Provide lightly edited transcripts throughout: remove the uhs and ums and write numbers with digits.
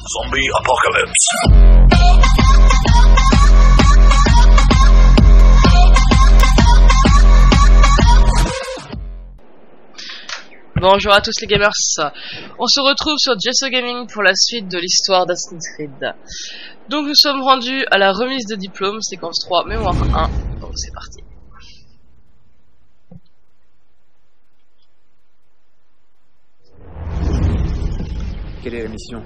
Zombie Apocalypse. Bonjour à tous les gamers, on se retrouve sur Gesso Gaming pour la suite de l'histoire d'Assassin's Creed. Donc nous sommes rendus à la remise de diplôme, séquence 3, mémoire 1, donc c'est parti. Quelle est la mission?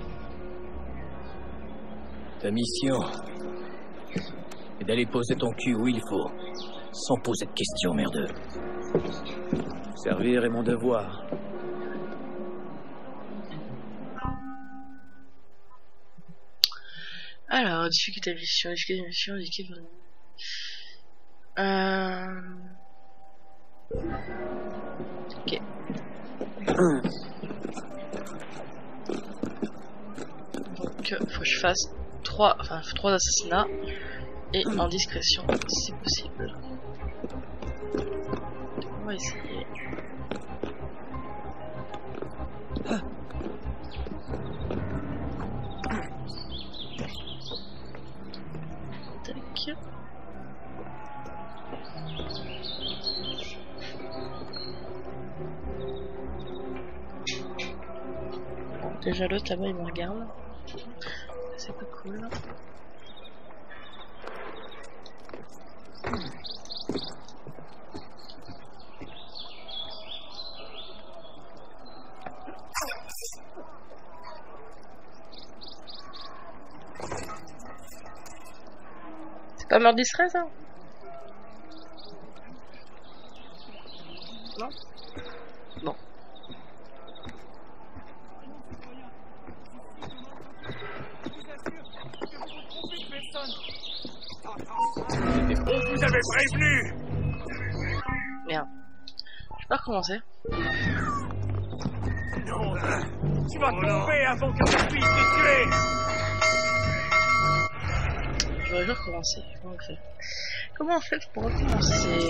Ta mission est d'aller poser ton cul où il faut, sans poser de questions, merdeux. Servir est mon devoir. Alors, difficulté de mission, équipe. Ok. Donc, faut que je fasse 3 assassinats et en discrétion si possible. On va essayer. Tac. Bon, déjà l'autre là-bas il me regarde. C'est pas cool. C'est pas meurtre distrait ça? Non? Bon. On vous avait prévenu. Merde. Je vais pas recommencer. Non, tu vas tomber avant que je puisse te tuer. Je vais recommencer. Comment on fait pour recommencer?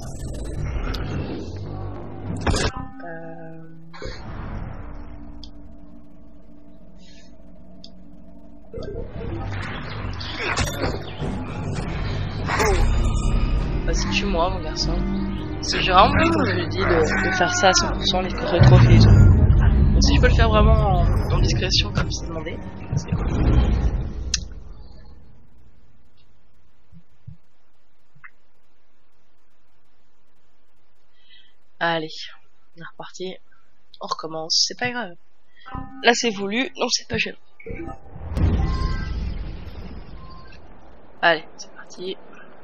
Vas-y, tue-moi, mon garçon. Parce que j'ai vraiment besoin, je lui dis, de faire ça à 100%, les trophées et tout. Donc si je peux le faire vraiment en discrétion, comme c'est demandé, c'est cool. Allez, on est reparti. On recommence, c'est pas grave. Là c'est voulu, donc c'est pas gênant. Allez, c'est parti.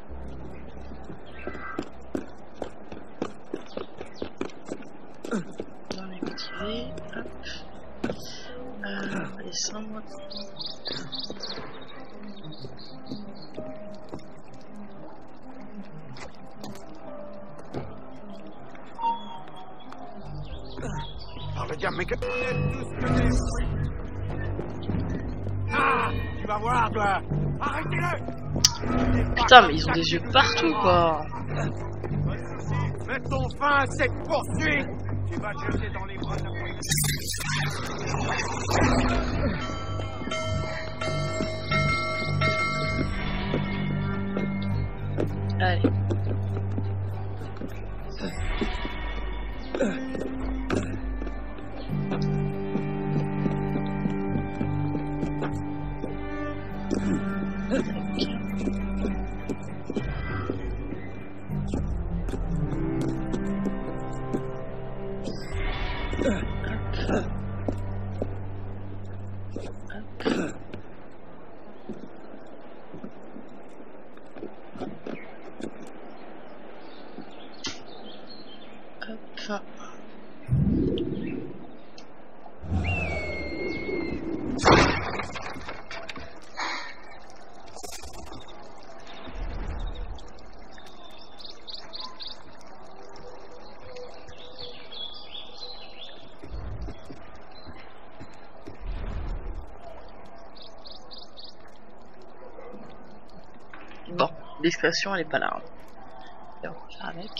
On est motivé. Hop. On va descendre. Mais que... Ah, tu vas voir, toi. Arrêtez-le. Putain, mais ils ont des yeux partout, quoi. Mettons fin à cette poursuite. Tu vas te jeter dans les bras de la police. Allez. Bon, discrétion elle est pas là. Hein. Et on va faire avec.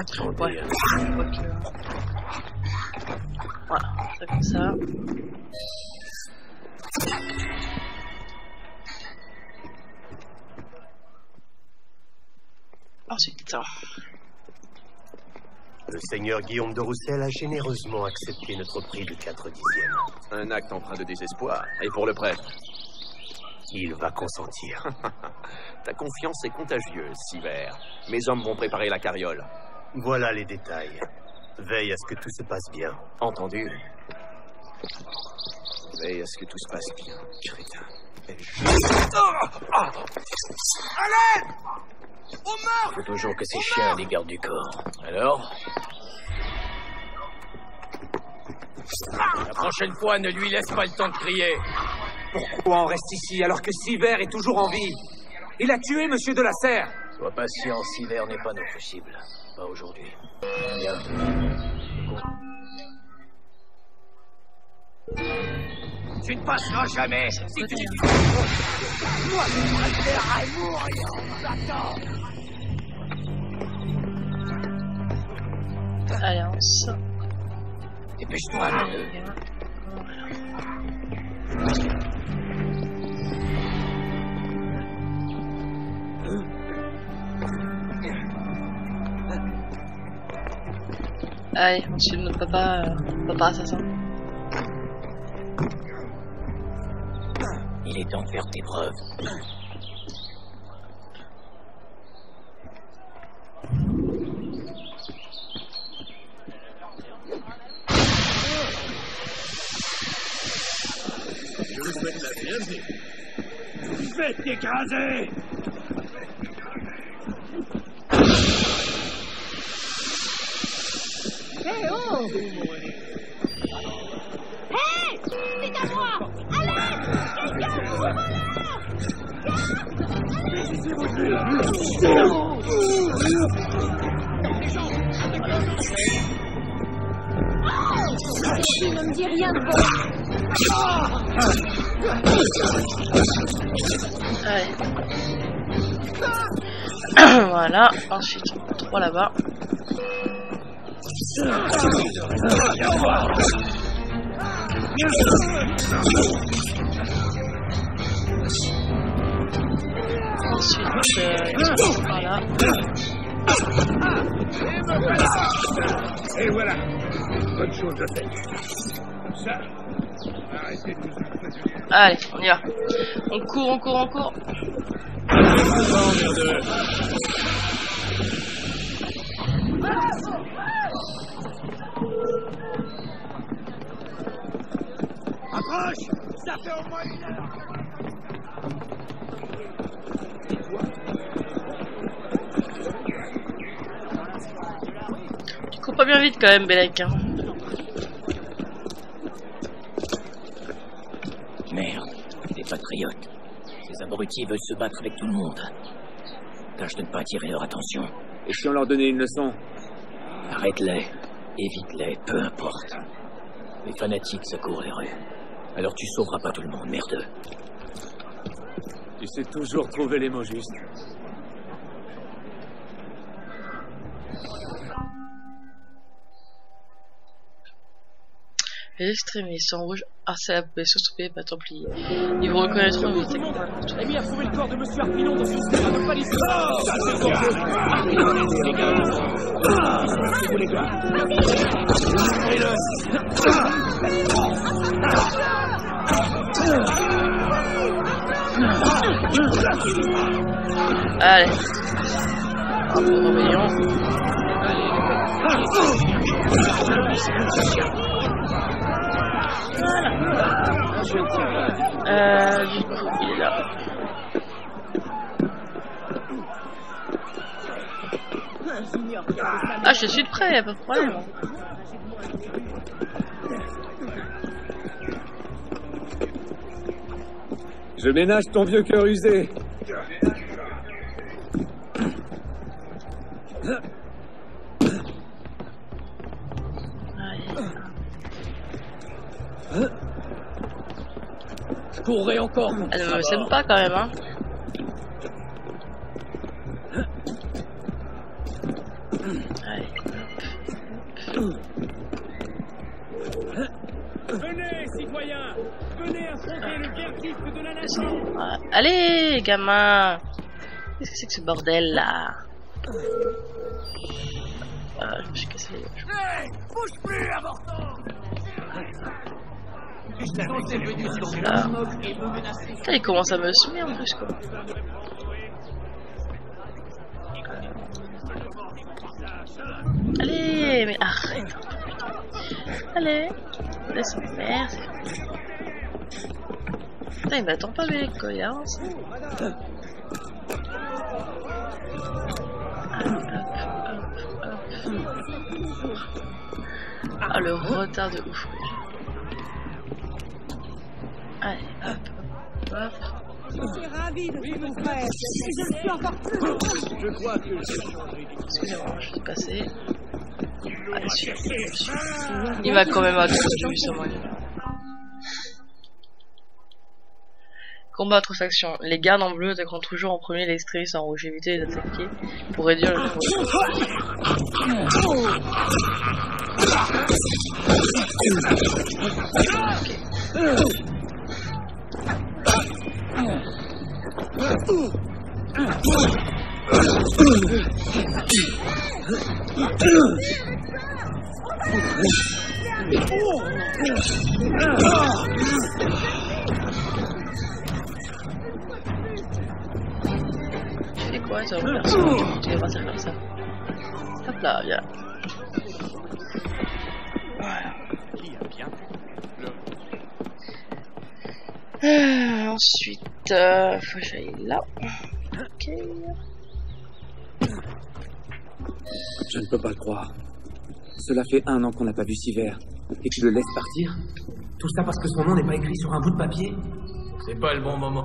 Ouais. Voilà, c'est comme ça. Ensuite. Le seigneur Guillaume de Roussel a généreusement accepté notre prix de 4 dixièmes. Un acte empreint de désespoir. Et pour le prêtre? Il va consentir. Ta confiance est contagieuse, Siver. Mes hommes vont préparer la carriole. Voilà les détails. Veille à ce que tout se passe bien. Entendu. Veille à ce que tout se passe bien, crétin. Il faut toujours que ces chiens les gardent du corps. Alors? La prochaine fois, ne lui laisse pas le temps de crier. Pourquoi on reste ici alors que Siver est toujours en vie? Il a tué Monsieur de la Serre. Sois patient, Siver n'est pas notre cible. Pas aujourd'hui. Bien. Tu ne passeras jamais. Si tu moi, je préférerais mourir. Allez, on sort. Dépêche-toi. Allez, on suit notre papa assassin. Il est temps de faire tes preuves. Je vous souhaite la bienvenue. Faites écraser! Hé oh! Hé! C'est à moi! Allez! Tu ne me dis rien de bon! Allez. Voilà, ensuite 3 là-bas. Ensuite, voilà. Et voilà. Bonne chose de faite. Comme ça, arrêtez de nous impressionner. Allez, on y va. On court. Approche! Ça fait au moins 1 heure. Tu cours pas bien vite quand même, Bellec. Hein. Merde, des patriotes. Ces abrutis veulent se battre avec tout le monde. Tâche de ne pas attirer leur attention. Et si on leur donnait une leçon? Arrête-les, évite-les, peu importe. Les fanatiques secourent les rues. Alors tu sauveras pas tout le monde, merdeux. Tu sais toujours trouver les mots justes. Les extrémistes en rouge harcèlent la population stoppée par Templiers. Ils vous reconnaîtront vite. L'ennemi a trouvé le corps de Monsieur Arpinon dans une serre de palissade. Allez. Un peu de rébellion. Du coup, il est là. Ah, je suis prêt, y'a pas de problème. Je ménage ton vieux cœur usé. Je courrai encore. Elle ne me sème pas quand même, hein. Allez. Venez, citoyens! Venez affronter le verdict de la nation! Allez, gamin! Qu'est-ce que c'est que ce bordel là? Je me suis cassé les gauches. Hey, bouge plus, avorton! Là. Putain, il commence à me semer en plus quoi. Allez, mais arrête. Allez, laisse-moi faire. Putain, il m'attend pas avec quoi, il avance. Ah, le retard de ouf. Allez, hop, hop. Je suis ravie de tuer mon frère. Et je le suis encore plus. Je crois que j'ai changé. Excusez-moi, je suis passé. Allez, celui-là. Il m'a quand même attendu, ce moyen. Combat entre factions. Les gardes en bleu attaqueront toujours en premier les extrémistes en rouge. Évitez les attaquer pour réduire le nombre Tu fais quoi, toi, perso? Tu vas partir comme ça. Hop là, viens. Voilà. Ensuite, faut que j'aille là. Ok. Je ne peux pas le croire. Cela fait 1 an qu'on n'a pas vu Sivert. Et tu le laisses partir? Tout ça parce que son nom n'est pas écrit sur un bout de papier? C'est pas le bon moment.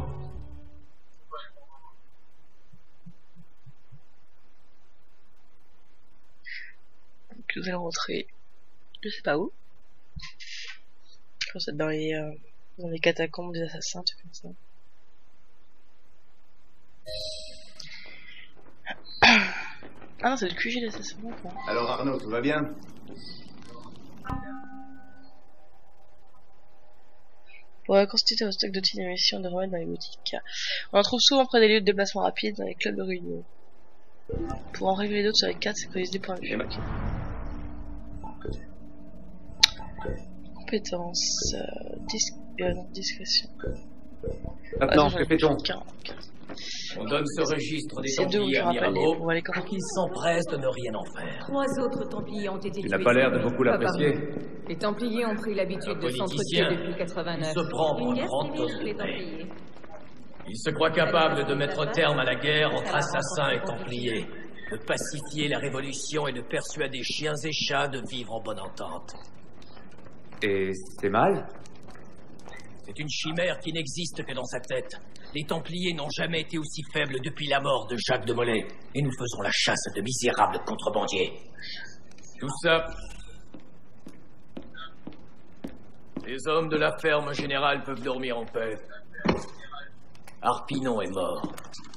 Donc nous allons rentrer. Je sais pas où. Je pense être dans les catacombes des assassins, tout comme ça. Ah non, c'est le QG des assassins. Quoi. Alors Arnaud, tout va bien? Pour constituer un stock d'outils d'émission de remèdes dans les boutiques. On en trouve souvent près des lieux de déplacement rapide dans les clubs de réunion. Pour en révéler d'autres sur les 4, sécuriser des points de vue. Compétences, discrétion. Maintenant, que fait-on? On donne ce registre des C'est deux Templiers à Mirabeau pour qu'ils s'empressent de ne rien en faire. 3 autres Templiers ont été tués. Tu n'as pas l'air de beaucoup l'apprécier. Les Templiers ont pris l'habitude de s'entretuer depuis 89. Il se prend pour Une un guerre grand civile homme chez de les paix. Templiers. Il se croit capable de mettre terme à la guerre entre assassins et Templiers, de pacifier la révolution et de persuader chiens et chats de vivre en bonne entente. Et c'est mal? C'est une chimère qui n'existe que dans sa tête. Les Templiers n'ont jamais été aussi faibles depuis la mort de Jacques de Molay. Et nous faisons la chasse à de misérables contrebandiers. Tout ça... Les hommes de la ferme générale peuvent dormir en paix. Harpinon est mort.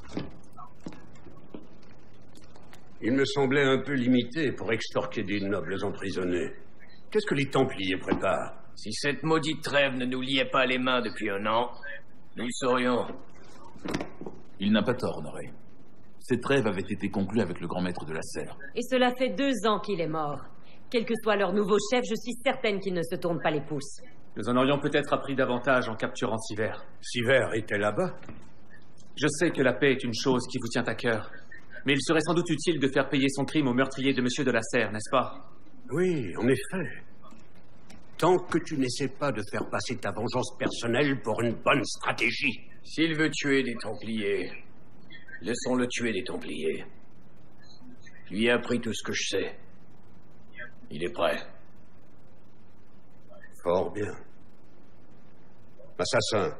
Il me semblait un peu limité pour extorquer des nobles emprisonnés. Qu'est-ce que les Templiers préparent? Si cette maudite trêve ne nous liait pas les mains depuis 1 an, nous le saurions. Il n'a pas tort, Honoré. Cette trêve avait été conclue avec le grand maître de la Serre. Et cela fait 2 ans qu'il est mort. Quel que soit leur nouveau chef, je suis certaine qu'ils ne se tournent pas les pouces. Nous en aurions peut-être appris davantage en capturant Sivert. Sivert était là-bas? Je sais que la paix est une chose qui vous tient à cœur. Mais il serait sans doute utile de faire payer son crime au meurtrier de Monsieur de la Serre, n'est-ce pas? Oui, en effet. Tant que tu n'essaies pas de faire passer ta vengeance personnelle pour une bonne stratégie. S'il veut tuer des Templiers, laissons-le tuer des Templiers. Je lui ai appris tout ce que je sais. Il est prêt. Fort bien. Assassin.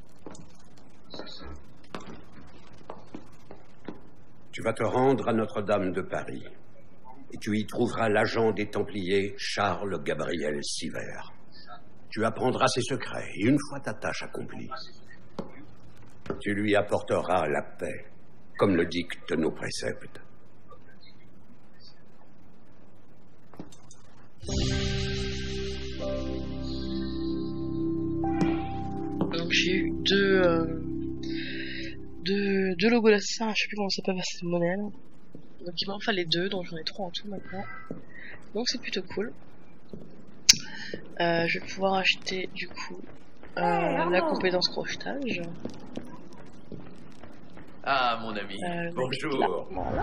Tu vas te rendre à Notre-Dame de Paris. Et tu y trouveras l'agent des Templiers, Charles Gabriel Sivert. Tu apprendras ses secrets, et une fois ta tâche accomplie, tu lui apporteras la paix, comme le dictent nos préceptes. deux logos d'assassin, je sais plus comment ça s'appelle cette monnaie. Donc il m'en fallait 2, donc j'en ai 3 en tout maintenant. Donc c'est plutôt cool. Je vais pouvoir acheter du coup la compétence crochetage. Ah, mon ami. Bonjour. Là, voilà.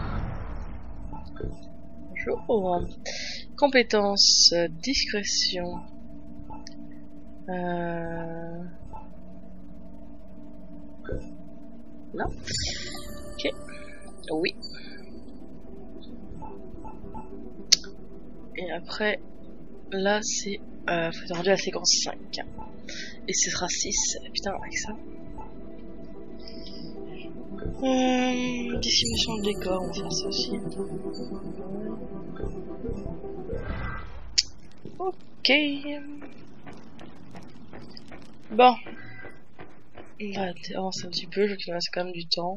Bonjour. Compétence discrétion. Non. Ok. Oui. Et après, là c'est faut rendu à la séquence 5. Et ce sera 6. Putain, avec ça. Dissimulation de décor, on va faire ça aussi. Ok. Bon. On va avancer un petit peu, je qu'il reste quand même du temps.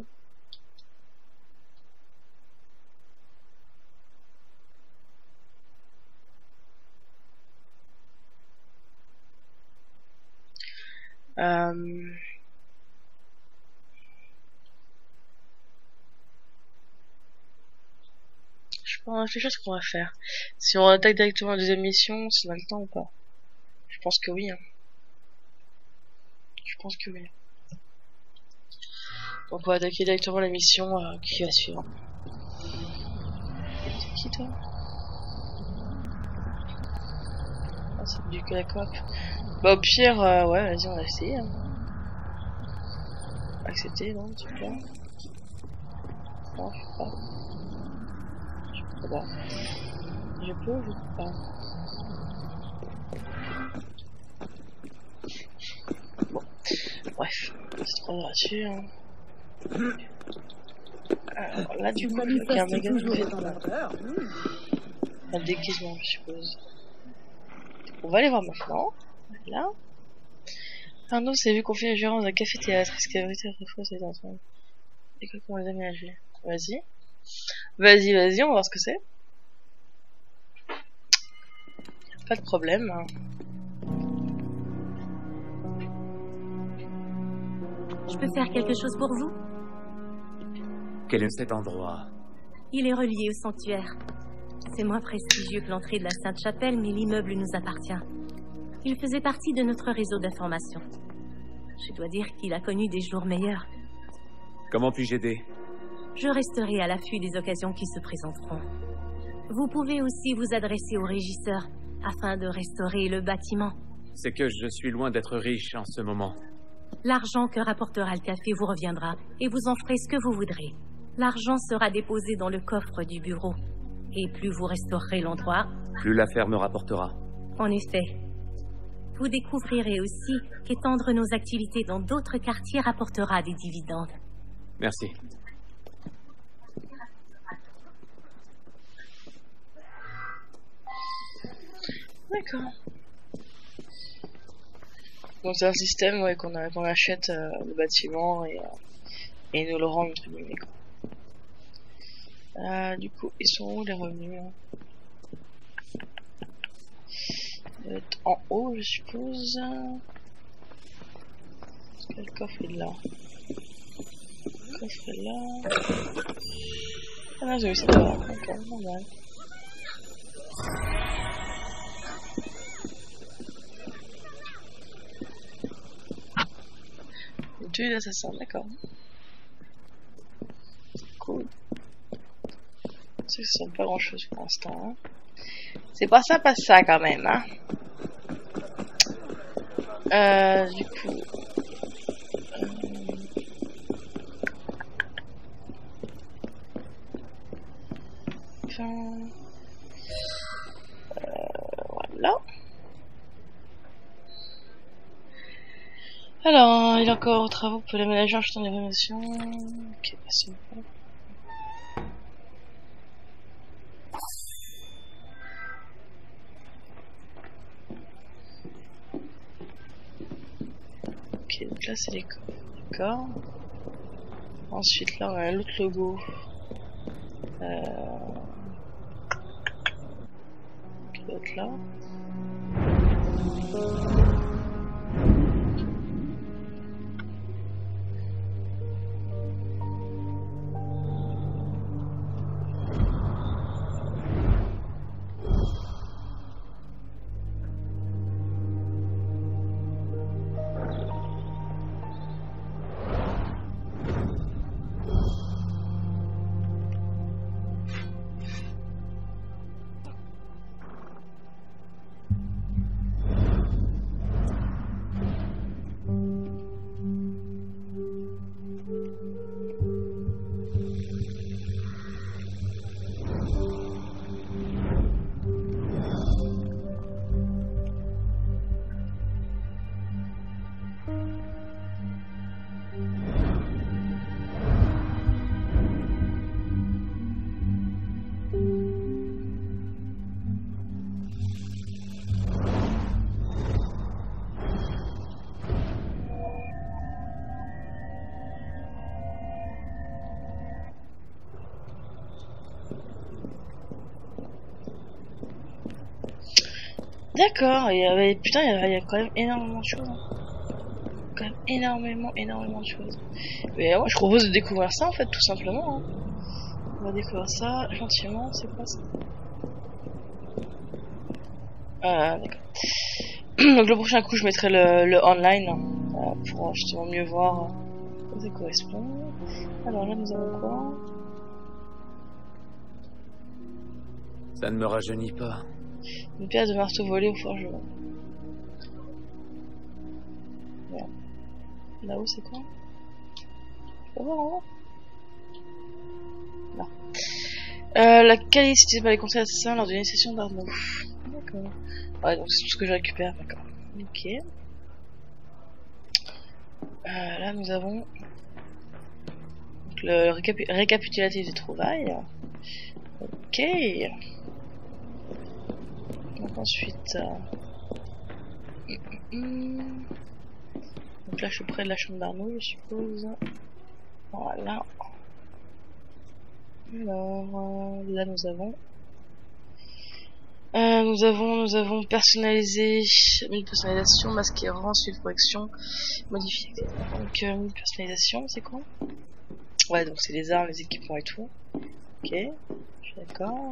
Je peux réfléchir à ce qu'on va faire. Si on attaque directement la deuxième mission, c'est dans le temps ou pas? Je pense que oui. Hein. Je pense que oui. Donc on va attaquer directement la mission qui va suivre. C'est qui toi? Ah, c'est du que la coop. Bah au pire, ouais, vas-y, on va essayer. Hein. Accepter, non, tu peux pas. Non, je peux pas. Je peux pas. Je peux, je peux pas. Bon, bref, c'est trop gratuit. Hein. Alors là, du coup, il y a un méga un déguisement, je suppose. On va aller voir maintenant. Là. Arnaud s'est vu confier la gérance d'un café-théâtre. Est-ce qu'il y a vérité autrefois c'est en train? Et comment on les a aménagés? Vas-y. Vas-y, vas-y, on va voir ce que c'est. Pas de problème. Je peux faire quelque chose pour vous? Quel est cet endroit? Il est relié au sanctuaire. C'est moins prestigieux que l'entrée de la Sainte-Chapelle, mais l'immeuble nous appartient. Il faisait partie de notre réseau d'information. Je dois dire qu'il a connu des jours meilleurs. Comment puis-je aider? Je resterai à l'affût des occasions qui se présenteront. Vous pouvez aussi vous adresser au régisseur afin de restaurer le bâtiment. C'est que je suis loin d'être riche en ce moment. L'argent que rapportera le café vous reviendra et vous en ferez ce que vous voudrez. L'argent sera déposé dans le coffre du bureau. Et plus vous restaurerez l'endroit, plus l'affaire me rapportera. En effet. Vous découvrirez aussi qu'étendre nos activités dans d'autres quartiers rapportera des dividendes. Merci. D'accord. Bon, c'est un système ouais, qu'on achète le bâtiment et ils nous le rendent entre guillemets. Du coup, ils sont où les revenus hein? Ça doit être en haut, je suppose. Parce que le coffre est là. Le coffre est là. Ah non, j'ai vu ça là. D'accord, normal. Tuer l'assassin, d'accord. Cool. Ça sent pas grand chose pour l'instant. Hein. C'est pas ça quand même. Hein. Du coup. Voilà. Alors, il est encore aux travaux pour l'aménagement, achetant des rénovations. Ok, bah c'est bon. Ok, donc là c'est les corps. D'accord. Ensuite, là on a l'autre logo. L'autre là. D'accord, putain, il y a quand même énormément de choses. Hein. Quand même énormément de choses. Mais moi, je propose de découvrir ça en fait, tout simplement. Hein. On va découvrir ça gentiment. C'est quoi ça? D'accord. Donc le prochain coup, je mettrai le online pour justement mieux voir à quoi ça correspond. Alors là, nous avons quoi? Ça ne me rajeunit pas. Une pièce de marteau volée au forgeron. Voilà. Là-haut, c'est quoi? Je peux voir en haut? Là. La calice utilisée par les conseils assassins lors d'une initiation d'Arnaud. D'accord. Ouais, donc c'est tout ce que je récupère, d'accord. Ok. Là, nous avons donc, le récapitulatif des trouvailles. Ok. Donc ensuite... Donc là, je suis près de la chambre d'Arnaud, je suppose. Voilà. Alors, là, nous avons personnalisé une personnalisation, masqué rang, suivre correction, modifier. Donc, une personnalisation, c'est quoi? Ouais, donc c'est les armes, les équipements et tout. Ok, je suis d'accord.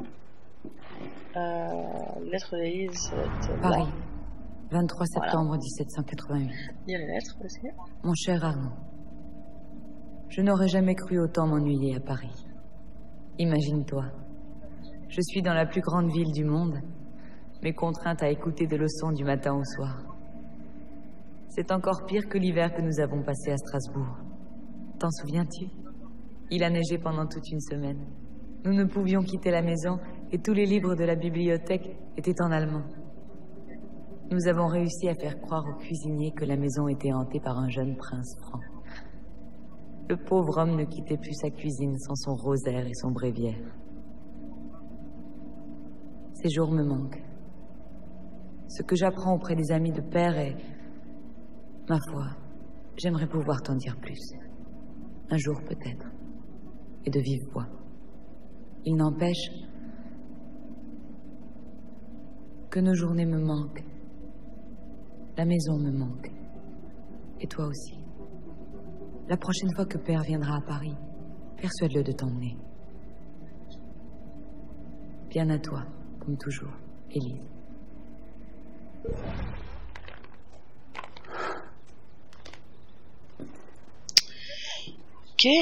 Lettre d'Élise, ça va être Paris, 23 septembre voilà. 1788. Il y a les lettres, vas-y. Mon cher Arnaud, je n'aurais jamais cru autant m'ennuyer à Paris. Imagine-toi, je suis dans la plus grande ville du monde, mais contrainte à écouter des leçons du matin au soir. C'est encore pire que l'hiver que nous avons passé à Strasbourg. T'en souviens-tu? Il a neigé pendant toute une semaine. Nous ne pouvions quitter la maison et tous les livres de la bibliothèque étaient en allemand. Nous avons réussi à faire croire au cuisinier que la maison était hantée par un jeune prince franc. Le pauvre homme ne quittait plus sa cuisine sans son rosaire et son bréviaire. Ces jours me manquent. Ce que j'apprends auprès des amis de père est... Ma foi, j'aimerais pouvoir t'en dire plus. Un jour peut-être. Et de vive voix. Il n'empêche que nos journées me manquent. La maison me manque. Et toi aussi. La prochaine fois que père viendra à Paris, persuade-le de t'emmener. Bien à toi, comme toujours, Élise. Ok.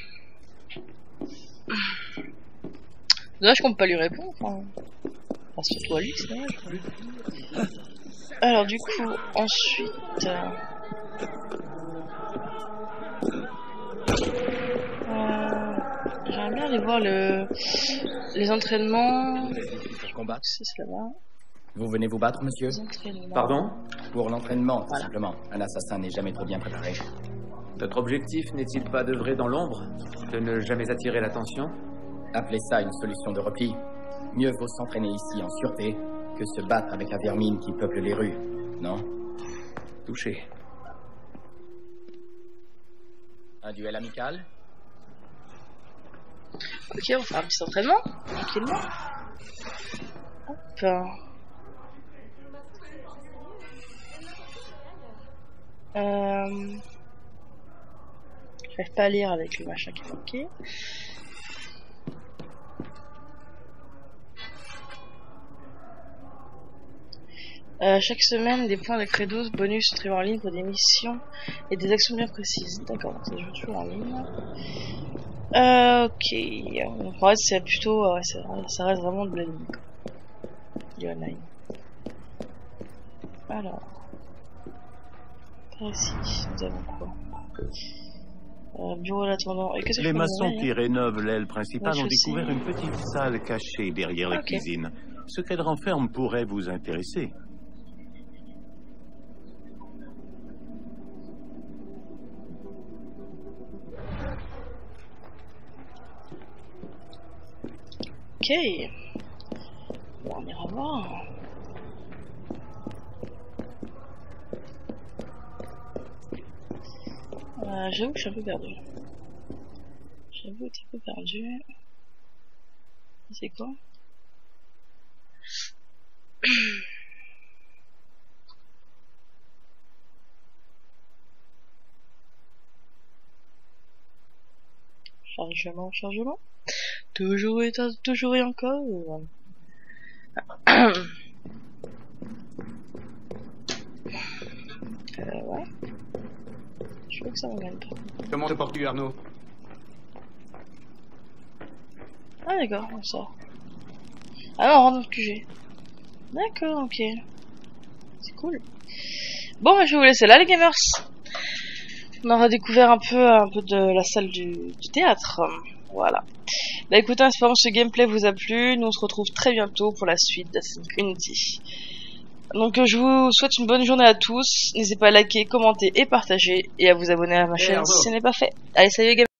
Dommage qu'on peut pas lui répondre. Enfin, surtout à lui, c'est dommage. Alors du coup, ensuite... j'aimerais bien aller voir les entraînements. Combat. C'est là-bas. Vous venez vous battre, monsieur? Pardon? Pour l'entraînement, tout simplement. Un assassin n'est jamais trop bien préparé. Notre objectif n'est-il pas d'œuvrer dans l'ombre? De ne jamais attirer l'attention? Appelez ça une solution de repli. Mieux vaut s'entraîner ici en sûreté que se battre avec la vermine qui peuple les rues, non? Touché. Un duel amical? Ok, on va faire un petit entraînement, tranquillement. Hop. J'arrive pas à lire avec le machin qui est bloqué. Chaque semaine, des points de credos bonus sont triés en ligne pour des missions et des actions bien précises. D'accord, donc ça joue toujours en ligne. Ok. Donc en fait, c'est plutôt... ouais, ça reste vraiment de la ligne. Du online. Alors. Par ici, nous avons quoi? Bureau d'attendant. Les maçons qui rénovent l'aile principale ont découvert une petite salle cachée derrière la cuisine. Ce qu'elle renferme pourrait vous intéresser. Ok. Bon, on ira voir. J'avoue que je suis un peu perdu. C'est quoi? Chargement, chargement. Toujours et encore. Ouais. Je crois que ça me gagne pas. Comment te portes-tu, Arnaud? Ah d'accord, on sort. Ah non, on rentre dans le QG. D'accord, ok. C'est cool. Bon, bah, je vais vous laisser là, les gamers. On aura découvert un peu de la salle du théâtre. Voilà. Bah écoutez, espérons que ce gameplay vous a plu. Nous on se retrouve très bientôt pour la suite d'Assassin's Creed Unity. Donc je vous souhaite une bonne journée à tous. N'hésitez pas à liker, commenter et partager. Et à vous abonner à ma chaîne si ce n'est pas fait. Allez, salut les gamers.